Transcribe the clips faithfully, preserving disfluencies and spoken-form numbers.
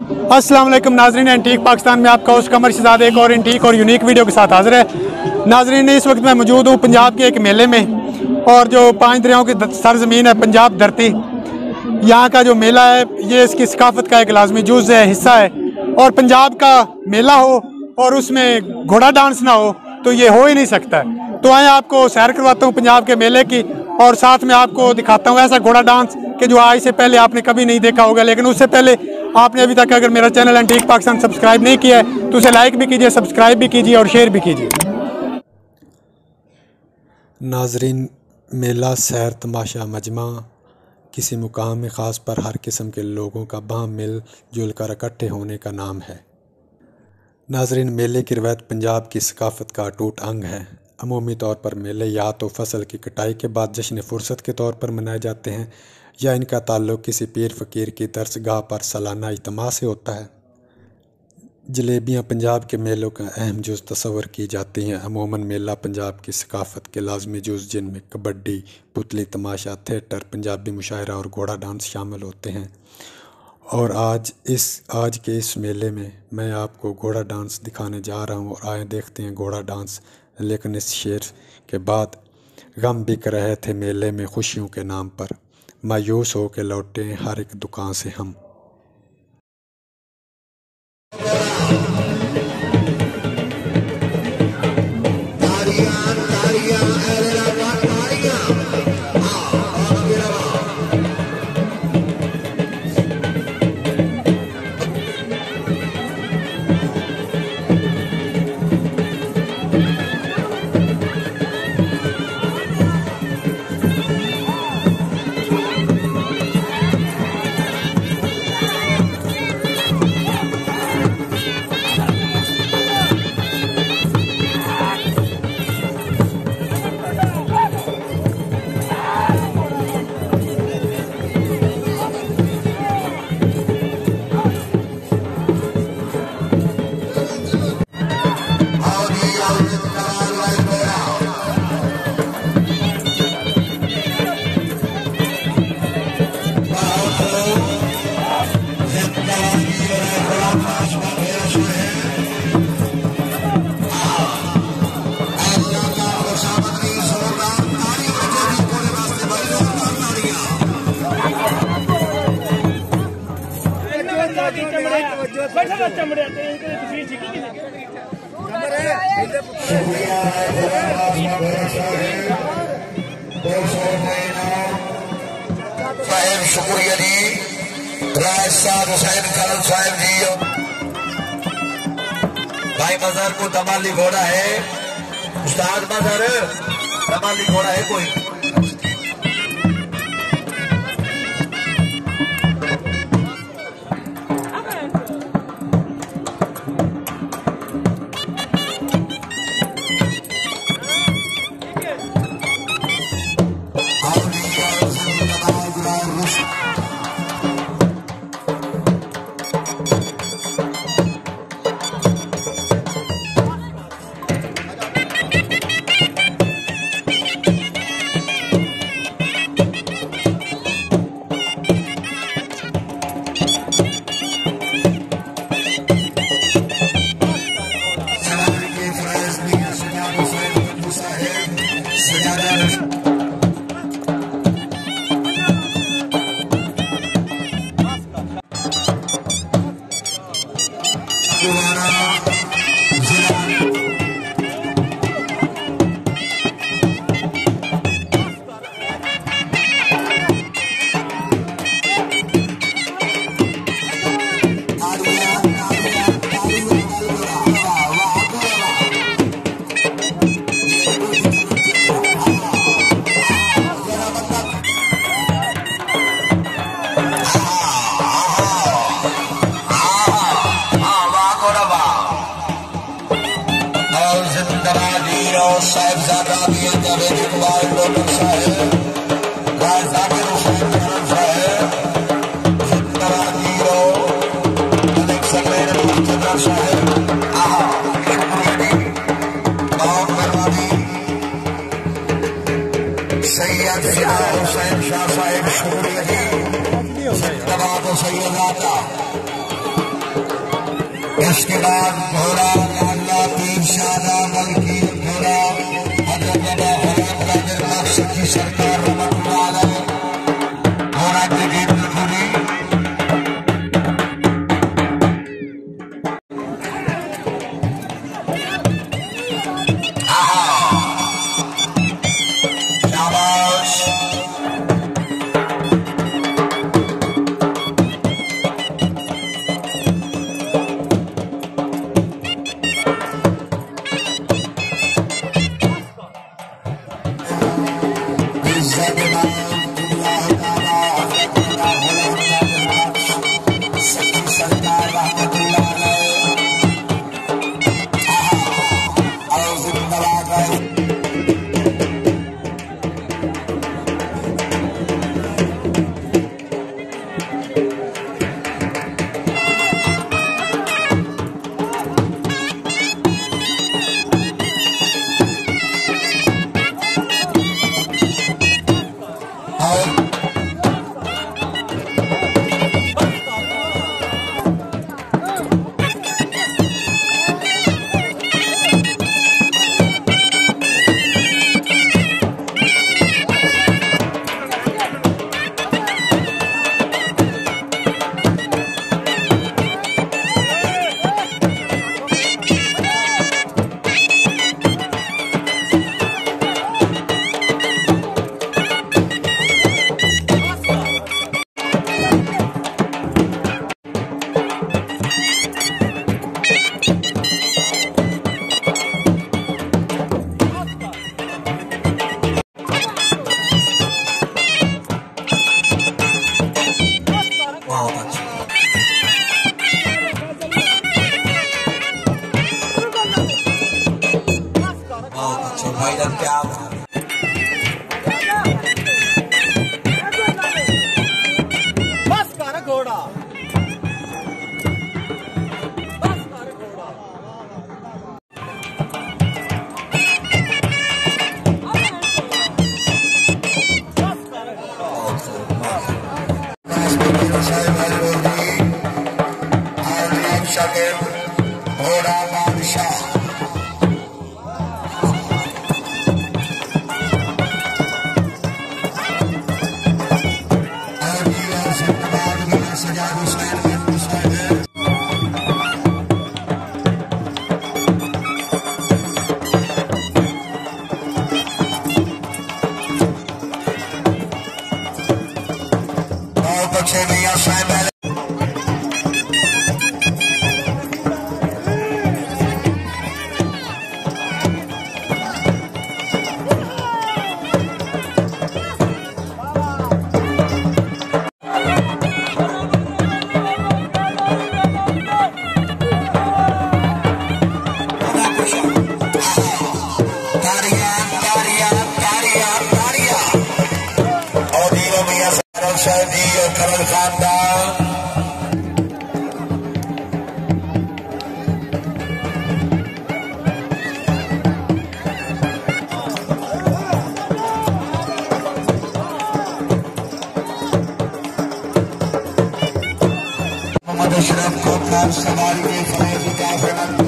अस्सलाम वालेकुम नाजरीन, एंटीक पाकिस्तान में आपका होस्ट कमर शहजाद एक और एंटीक और यूनिक वीडियो के साथ हाजिर है। नाजरीन, इस वक्त मैं मौजूद हूँ पंजाब के एक मेले में, और जो पांच दरियाओं की सरजमीन है पंजाब धरती, यहाँ का जो मेला है ये इसकी सकाफत का एक लाजमी जुज़ है, हिस्सा है। और पंजाब का मेला हो और उसमें घोड़ा डांस ना हो तो ये हो ही नहीं सकता। तो आए आपको सैर करवाता हूँ पंजाब के मेले की, और साथ में आपको दिखाता हूँ ऐसा घोड़ा डांस कि जो आज से पहले आपने कभी नहीं देखा होगा। लेकिन उससे पहले आपने अभी तक अगर मेरा चैनल एंटीक पाकिस्तान सब्सक्राइब नहीं किया है तो उसे लाइक भी कीजिए, सब्सक्राइब भी कीजिए और शेयर भी कीजिए। नाजरीन, मेला सैर तमाशा मजमा किसी मुकाम ख़ास पर हर किस्म के लोगों का बाह मिल जुल कर इकट्ठे होने का नाम है। नाजरीन, मेले की रवायत पंजाब की सकाफत का अटूट अंग है। अमूमी तौर पर मेले या तो फसल की कटाई के बाद जश्न फुर्सत के तौर पर मनाए जाते हैं, या इनका ताल्लुक़ किसी पीर फ़कीर की दरसगाह पर सालाना इज्तिमा से होता है। जलेबियाँ पंजाब के मेलों का अहम जुज़ तस्वर की जाती हैं। अमूमन मेला पंजाब की सकाफत के लाजमी जुज़ जिनमें कबड्डी, पुतली तमाशा, थिएटर, पंजाबी मुशायरा और घोड़ा डांस शामिल होते हैं। और आज इस आज के इस मेले में मैं आपको घोड़ा डांस दिखाने जा रहा हूँ, और आए देखते हैं घोड़ा डांस। लेकिन इस शेर के बाद गम बिक रहे थे मेले में खुशियों के नाम पर, मायूस हो के लौटे हर एक दुकान से हम। शुक्रिया जी, राज साहब हुसैन खान साहब जी। भाई मजहर को दमाली घोड़ा है, उस्ताद मजहर दमाली घोड़ा है कोई? साहिबजादा दिया जावेद इकबाल डॉक्टर साहब, राजधानी हुसैन खान साहब, जिंदरा जीरो अलेक्जेंडर मुस्तफा साहब, आहा बहुत मेहरबानी। सैयद फिदा हुसैन शाह साहब शुक्रिया जी, जिंदाबाद सैयद आका। उसके बाद घोड़ा लाडला पीर शादा मलकी घोड़ा हजरत बाबा हजरत कादिर बख्श की सरकार रहमतुल्लाह अलैह घोड़ा ब्रिगेड खुली। घोड़ा बादशाह अशरफ को कार सवारी के फैज का फैज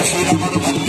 बशीर अहमद